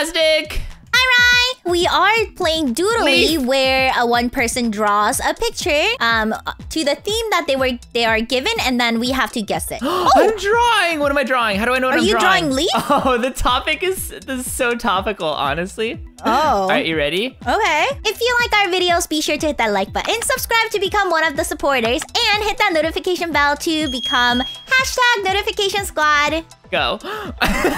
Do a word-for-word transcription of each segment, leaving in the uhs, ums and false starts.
Lastic. Hi, Ry. We are playing Doodley, Leaf. where uh, one person draws a picture um to the theme that they were they are given, and then we have to guess it. Oh, I'm drawing. What am I drawing? How do I know what are I'm you drawing? drawing Leaf? Oh, the topic is this is so topical, honestly. Oh. All right, you ready? Okay. If you like our videos, be sure to hit that like button, subscribe to become one of the supporters, and hit that notification bell to become hashtag notification squad. Go. Oh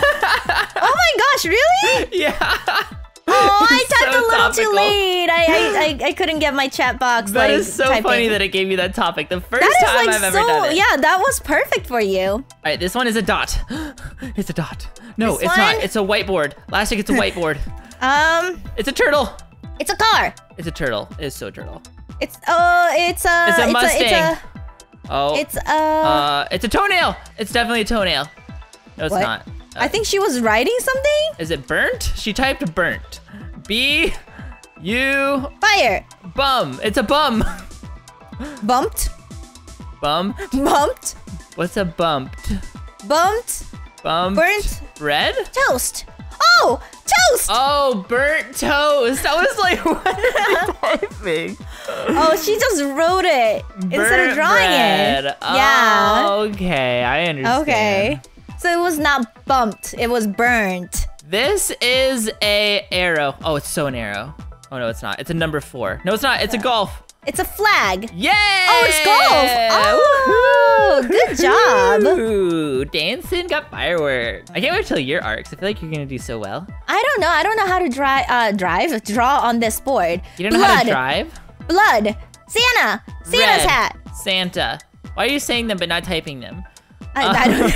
my gosh, really? Yeah. Oh, I typed So a little topical. too late. I, I I I couldn't get my chat box. That like, is so typing. funny that it gave you that topic. The first That is time like I've ever so. done it. Yeah, that was perfect for you. All right, this one is a dot. It's a dot. No, This it's one? not. It's a whiteboard. Lastic, it's a whiteboard. Um, It's a turtle. it's a car. It's a turtle. It's so turtle. It's oh, it's a. It's a it's Mustang. A, Oh. it's a. It's a. Uh, it's a toenail. It's definitely a toenail. No, it's What? not. Uh, I think she was writing something. Is it burnt? She typed burnt. B, U, Fire. bum. It's a bum. Bumped. Bump. Bumped. What's a bumped? Bumped. Bumped. Burnt. Bread? Toast. Oh, toast. Oh, burnt toast. I was like, what am I typing? Oh, she just wrote it instead of Burnt drawing bread. it. Oh, Yeah. okay, I understand. Okay. So it was not bumped. It was burnt. This is a arrow. Oh, it's so an arrow. Oh no, it's not. It's a number four. No, it's not. It's a golf. It's a flag. Yay! Oh, it's golf. Oh, good job. Ooh, dancing got fireworks. I can't wait till your arcs. I feel like you're gonna do so well. I don't know. I don't know how to dri uh, drive, draw on this board. You don't know Blood. how to drive? Blood. Santa. Santa's Red. hat. Santa. Why are you saying them but not typing them? I, I, don't,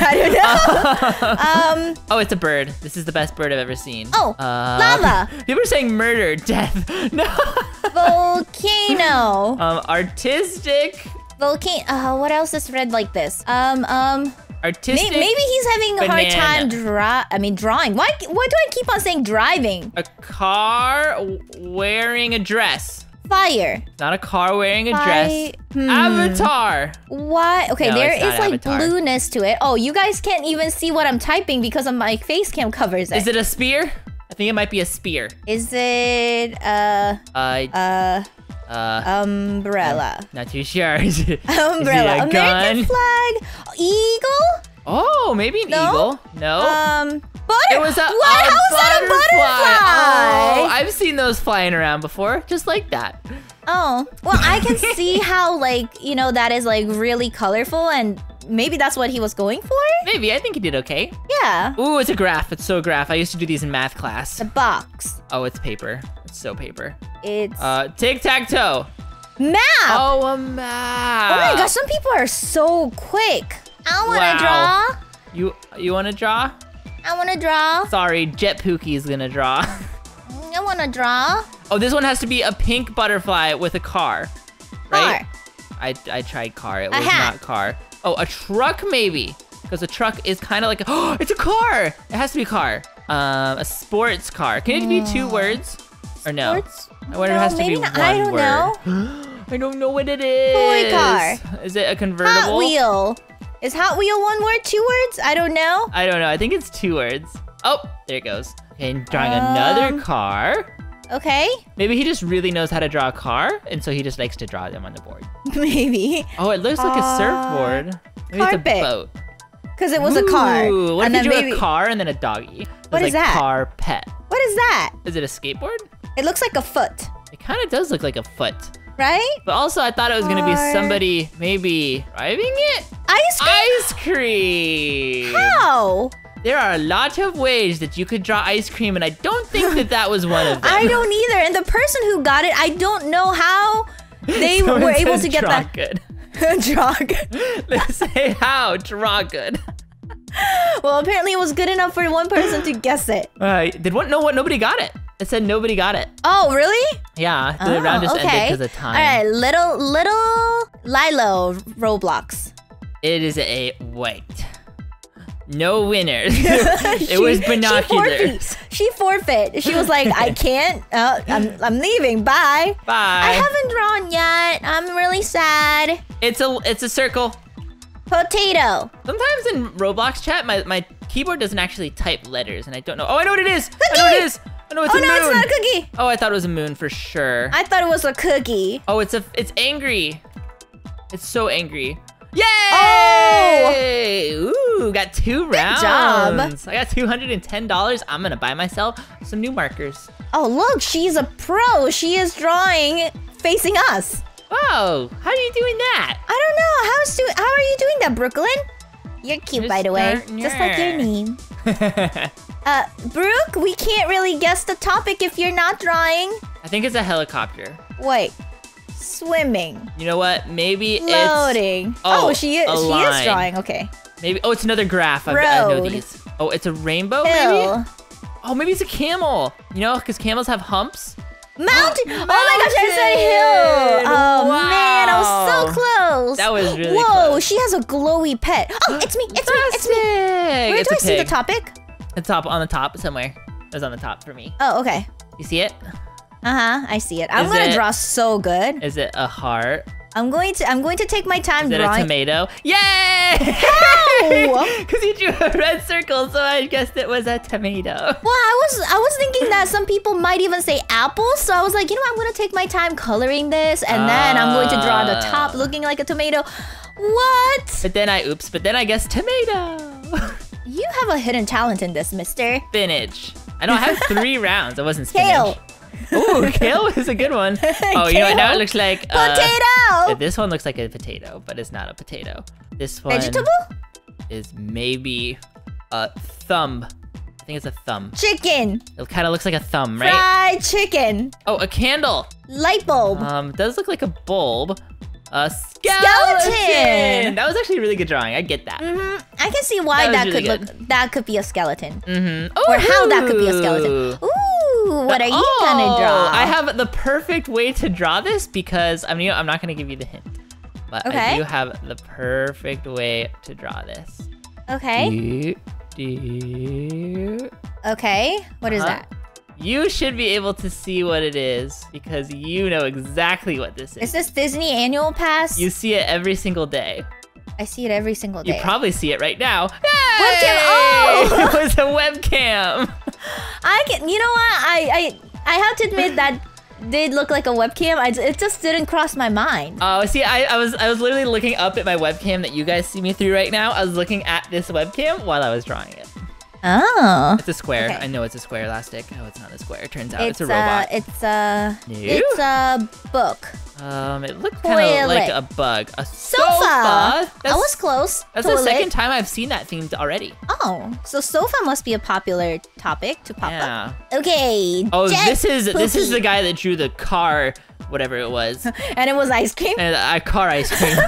I don't know. um. Oh, it's a bird. This is the best bird I've ever seen. Oh, uh, lava. People are saying murder, death. No. Volcano. Um, artistic. Volcano. Uh, what else is read like this? Um. Um. Artistic. May maybe he's having a hard time banana. draw. I mean, drawing. Why? Why do I keep on saying driving? A car w- wearing a dress. Fire. Not a car wearing a Fi- dress. hmm. Avatar. What? Okay, No, there it's is not like Avatar. blueness to it. Oh, you guys can't even see what I'm typing because of my face cam covers it. Is it a spear? I think it might be a spear. Is it uh Uh, uh uh, umbrella? not too sure. Is it, Umbrella. Is it a American gun? flag. Eagle. Oh, maybe an No? eagle. No. Um. Butter. It was a, what? a How is that a butterfly? Oh, I've seen those flying around before, just like that. Oh, well, I can see how, like, you know, that is, like, really colorful, and maybe that's what he was going for? Maybe, I think you did okay. Yeah. Ooh, it's a graph. It's so graph. I used to do these in math class. The box. Oh, it's paper. It's so paper. It's Uh, tic-tac-toe. map. Oh, a map. Oh my gosh, some people are so quick. I want to Wow. draw. You you want to draw? I want to draw. Sorry, Jet Pookie is gonna draw. I want to draw. Oh, this one has to be a pink butterfly with a car, right? Car. I, I tried car. It A was hat. not car. Oh, a truck maybe, because a truck is kind of like a, oh, it's a car. It has to be a car. Um, a sports car. Can it be two words or no? Sports? I wonder No, if it has to maybe be not. one I don't word. know. I don't know what it is. Toy car. Is it a convertible? Hot Wheel. Is Hot Wheel one word, two words? I don't know. I don't know. I think it's two words. Oh, there it goes. Okay, and drawing Um, another car. Okay. Maybe he just really knows how to draw a car, and so he just likes to draw them on the board. Maybe. Oh, it looks like Uh, a surfboard. Maybe carpet. it's a boat. Because it was a car. Ooh, what and if then you drew maybe. a car and then a doggy? It What was is like that? Car pet. What is that? Is it a skateboard? It looks like a foot, It kind of does look like a foot. right? But also, I thought it was gonna be Car. somebody maybe driving it. Ice cream? Ice cream. How? There are a lot of ways that you could draw ice cream, and I don't think that that was one of them. I don't either. And the person who got it, I don't know how they Someone were able says to get draw that. good. Draw good. They say how draw good. Well, apparently it was good enough for one person to guess it. Uh, did one know what? Nobody got it. It said nobody got it. Oh, really? Yeah, the Oh, round just ended okay. because of time. All right, little, little Lilo Roblox. It is a white. No winners. It She- was She binoculars. forfeit. She forfeit. She was like, I can't. Uh, I'm, I'm leaving. Bye. Bye. I haven't drawn yet. I'm really sad. It's a it's a circle. Potato. Sometimes in Roblox chat, my, my keyboard doesn't actually type letters, and I don't know. Oh, I know what it is. Cookie. I know what it is. I know it's oh, a no, moon. it's not a cookie. Oh, I thought it was a moon for sure. I thought it was a cookie. Oh, it's a it's angry. It's so angry. Yay! Oh! Ooh, got two rounds. job. I got two hundred ten dollars. I'm gonna buy myself some new markers. Oh, look, she's a pro. She is drawing facing us. Wow, how are you doing that? I don't know. How's do how are you doing that, Brooklyn? You're cute, Just by the way. start- Just like your name. uh, Brooke, we can't really guess the topic if you're not drawing. I think it's a helicopter. Wait. Swimming. You know what? Maybe Loading. it's... Oh, Oh, she is, a she is line. drawing. Okay. Maybe... Oh, it's another graph. I, I know Road. these. Oh, it's a rainbow, Hill. maybe? Oh, maybe it's a camel. You know, because camels have humps. Mountain. Oh my gosh, I said hill. Oh Wow. man, I was so close. That was really Whoa, close. she has a glowy pet. Oh, it's me. It's me. It's me. Where It's do a I see the pig. topic? It's top on the top somewhere. It's on the top for me. Oh, okay. You see it? Uh-huh, I see it. I'm Is gonna it- draw so good. Is it a heart? I'm going to I'm going to take my time Is it a drawing. tomato? Yay! How? Because you drew a red circle, so I guessed it was a tomato. Well, I was I was thinking that some people might even say apple, so I was like, you know, I'm gonna take my time coloring this, and then I'm going to draw the top Ah. looking like a tomato. What? But then I, oops, but then I guessed tomato. You have a hidden talent in this, mister. Spinach. I know, I have three rounds. It wasn't spinach. Kale. Ooh, kale is a good one. Oh, you know what? Now it looks like... uh, Potato. this one looks like a potato, but it's not a potato. This one Vegetable? is maybe a thumb. I think it's a thumb. Chicken. It kind of looks like a thumb, right? Fried chicken. Oh, a candle. Light bulb. Um, does look like a bulb. A skeleton. Skeleton. That was actually a really good drawing. I get that. hmm I can see why That that, was could really look. That could be a skeleton. Mm-hmm. Or how that could be a skeleton. Ooh, what are you oh, gonna draw? I have the perfect way to draw this because I mean I'm not gonna give you the hint, but I Okay. do have the perfect way to draw this. Okay. Do, do. Okay. What is Uh-huh. that? You should be able to see what it is because you know exactly what this is. Is this Disney annual pass? You see it every single day. I see it every single You day. probably see it right now. Webcam, oh! It was a webcam. I can. You know what? I I I have to admit that did look like a webcam. I, it just didn't cross my mind. Oh, see, I, I was I was literally looking up at my webcam that you guys see me through right now. I was looking at this webcam while I was drawing it. Oh. It's a square. Okay. I know it's a square, Lastic. Oh, it's not a square. It turns out It's, it's, a robot. Uh, it's a. No? It's a book. um, it looked kind of like a bug. A Sofa. sofa. I was close. That's Toilet. the second time I've seen that themed already. Oh, so sofa must be a popular topic to pop Yeah. up. Okay. Oh, Jet this is this is Poopy. the guy that drew the car, whatever it was, And it was ice cream. and a car ice cream.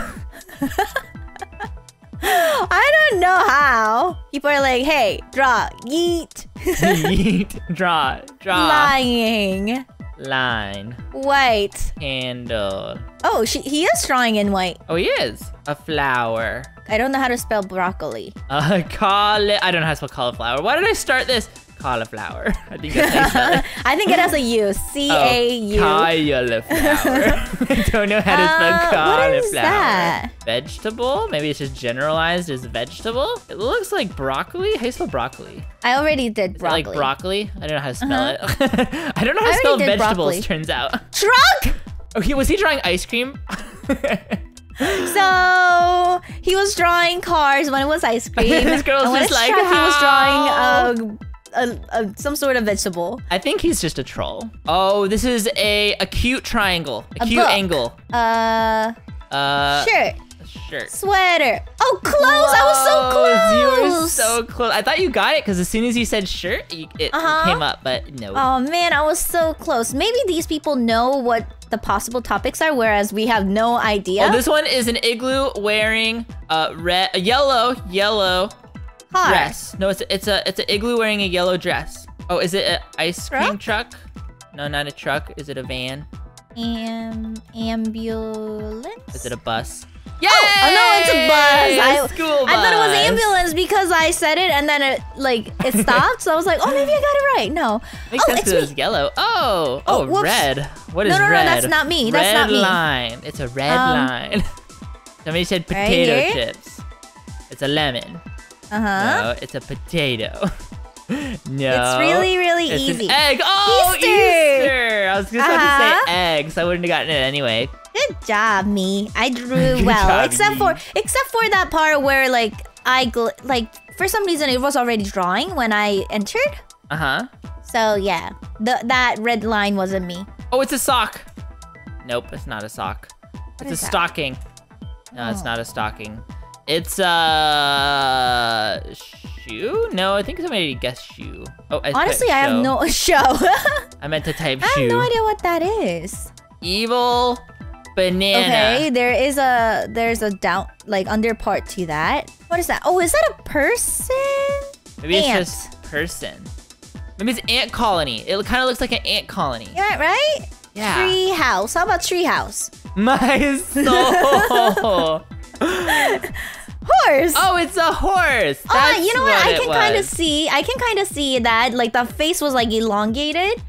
I don't know how. People are like, hey, draw, yeet, Yeet. Draw, draw, lying, line, white. candle. Oh, she, he is drawing in white. Oh, he is a flower. I don't know how to spell broccoli. Uh, cauli- I don't know how to spell cauliflower. Why did I start this? Cauliflower. I think that's how you spell it. I think it has a U. C A U. Oh, cauliflower. I don't know how to spell Uh, cauliflower. what is that? Vegetable? Maybe it's just generalized as vegetable? It looks like broccoli. How do you spell broccoli? I already did Is it broccoli. like broccoli? I don't know how to spell Uh-huh. it. I don't know how I to spell already did vegetables, broccoli. turns out. Truck! Okay, was he drawing ice cream? So he was drawing cars when it was ice cream. This girl's and when just it's like, truck, he was how? drawing a, a, a, some sort of vegetable. I think he's just a troll. Oh, this is a acute triangle. A Acute book. angle. Uh, Uh, shirt, Shirt. sweater. Oh, clothes! I was so close. You were so close. I thought you got it because as soon as you said shirt, you, it Uh-huh. came up, but no. Oh man, I was so close. Maybe these people know what the possible topics are, whereas we have no idea. Oh, this one is an igloo wearing a red, a yellow, yellow Car. dress. No, it's a, it's a it's an igloo wearing a yellow dress. Oh, is it an ice cream truck? No, not a truck. Is it a van? Am ambulance. Is it a bus? Yay! Oh no, it's a bus. I, A school bus. I thought it was ambulance because I said it and then it like it stopped. So I was like, oh, maybe I got it right. No. Makes oh, sense it's because it me. was yellow. Oh, oh, Oh, whoops. red. What is No, no, no, red? that's not me. That's red not me. line. It's a red Um, line. Somebody said right potato here? chips. It's a lemon. Uh-huh. No, it's a potato. No. It's really, really it's easy. An egg. Oh, Easter. Easter. I was just about Uh-huh. to say egg, so I wouldn't have gotten it anyway. Good job, me. I drew Good well, job, except me. for except for that part where like I gl like for some reason it was already drawing when I entered. Uh huh. So yeah, the that red line wasn't me. Oh, it's a sock. Nope, it's not a sock. It's a is that? stocking. No, it's Oh. not a stocking. It's a shoe? No, I think somebody guessed shoe. Oh, I Honestly, put I have show. no show. I meant to type I shoe. have no idea what that is. Evil banana. Okay, there is a there's a down like under part to that. What is that? Oh, is that a person? Maybe it's Ant. just person. Maybe it's ant colony. It kind of looks like an ant colony. Yeah, right? Yeah. Tree house. How about tree house? My soul. Horse. Oh, it's a horse. Oh, That's you know what? I it can kind of was. see. I can kind of see that. Like the face was like elongated.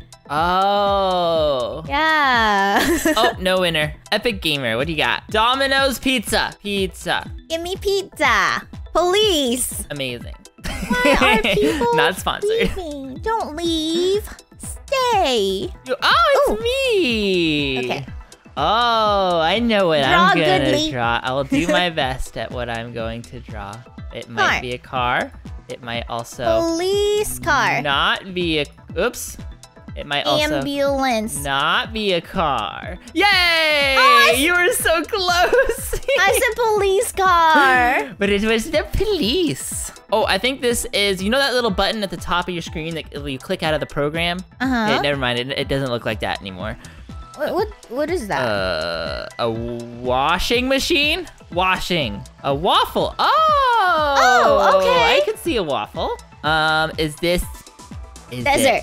Oh. Yeah. Oh, no winner. Epic Gamer, what do you got? Domino's Pizza. Pizza. Give me pizza. Police. Amazing. Why are people Not sponsored. leaving? Don't leave. Stay. You- Oh, it's Ooh. me. Okay. Oh, I know what Draw I'm gonna goodly. draw. I'll do my best at what I'm going to draw. It might Car. be a car. It might also Police car. not be a. Oops. It might also Ambulance. not be a car. Yay! I s- you were so close. I said police car. But it was the police. Oh, I think this is, you know that little button at the top of your screen that you click out of the program? Uh-huh. Okay, never mind. It, it doesn't look like that anymore. What, what what is that? Uh, a washing machine? Washing. A waffle. Oh! Oh, okay. I could see a waffle. Um, is this... Is Desert. It,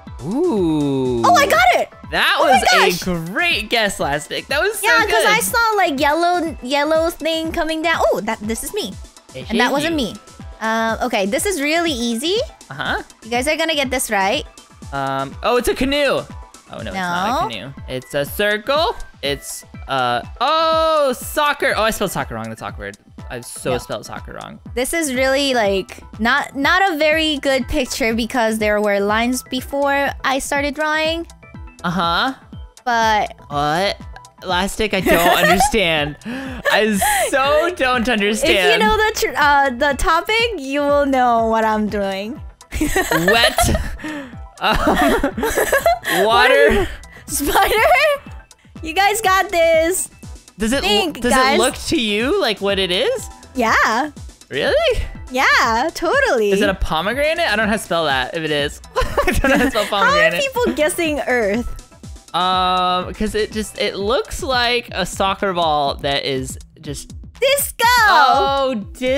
ooh. Oh, I got it. That Oh my was gosh. a great guess, Lastic. That was so Yeah, good. because I saw like yellow yellow thing coming down. Oh, that this is me. It And that is wasn't you. me. Um, okay, this is really easy. Uh-huh. You guys are gonna get this right. Um, oh, it's a canoe. Oh, no, it's not a No. canoe. It's a circle. It's, uh, oh, soccer. Oh, I spelled soccer wrong. That's awkward. I so No. spelled soccer wrong. This is really like not not a very good picture because there were lines before I started drawing. Uh-huh. But What? Elastic, I don't understand. I so don't understand. if you know the tr uh, the topic, you will know what I'm doing. Wet. um, water. Spider, you guys got this. Does it Think, does guys. it look to you like what it is? Yeah, Really? yeah, totally. Is it a pomegranate? I don't know how to spell that. If it is, I don't know how to spell How are pomegranate. people guessing Earth? Um, because it just it looks like a soccer ball that is just Disco. oh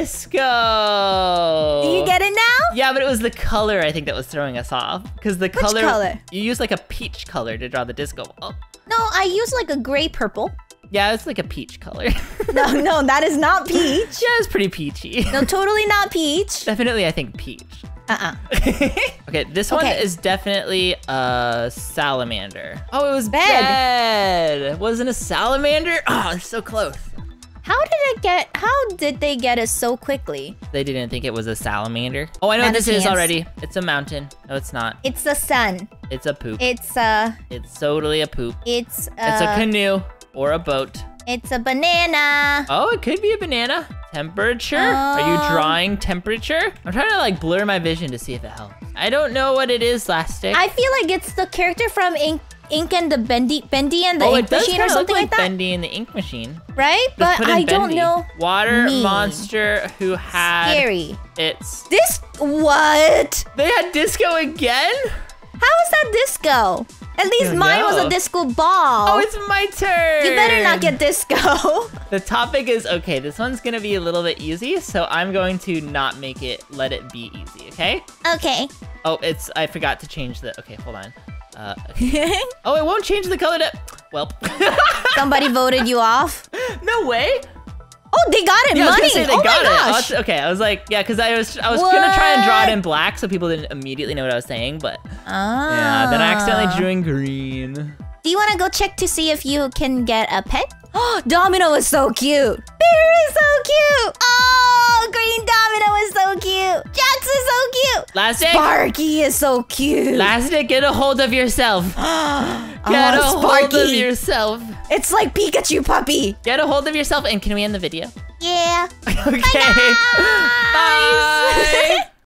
disco. Do you get it now? Yeah, but it was the color I think that was throwing us off. Because the color, color? you use like a peach color to draw the disco ball. No, I use like a gray purple. Yeah, it's like a peach color. No, no, that is not peach. Yeah, it's pretty peachy. No, totally not peach. Definitely, I think peach. Uh-uh. Okay, this one Okay. is definitely a salamander. Oh, it was Bed. bed. Wasn't a salamander? Oh, it's so close. How did it get? How did they get it so quickly? They didn't think it was a salamander. Oh, I know what Not a this is chance. already. It's a mountain. No, it's not. It's the sun. It's a poop. It's a. It's totally a poop. It's a. It's a canoe or a boat. It's a banana. Oh, it could be a banana. Temperature? Are you Um, drawing temperature? I'm trying to like blur my vision to see if it helps. I don't know what it is, Lastic. I feel like it's the character from Ink, Ink and the Bendy, Bendy and the oh, Ink it does Machine or kind of look something like like that, Bendy in the ink machine. right? Just But put in I don't Bendy. know. Water me. monster who had Scary. its. This what? They had disco again? How is that disco? At least don't mine was know. a disco ball. Oh, it's my turn. You better not get disco. The topic is okay. This one's gonna be a little bit easy, so I'm going to not make it. Let it be easy, okay? Okay. Oh, it's. I forgot to change the. Okay, hold on. Uh, okay. Oh, it won't change the color to. Well. Somebody voted you off. No way. Oh, they got it. Yeah, I was Money. gonna say they oh got my it. gosh. I was- okay, I was like, yeah, because I was I was gonna try and draw it What? in black so people didn't immediately know what I was saying, but Ah. yeah, then I accidentally drew in green. Do you want to go check to see if you can get a pet? Oh, Domino is so cute. Bear is so cute. Oh, green Domino is so cute. Jax is so cute. Lastic. Sparky is so cute. Lastic, get a hold of yourself. Get a hold of yourself. It's like Pikachu puppy. Get a hold of yourself, and can we end the video? Yeah. Okay. Bye. Bye.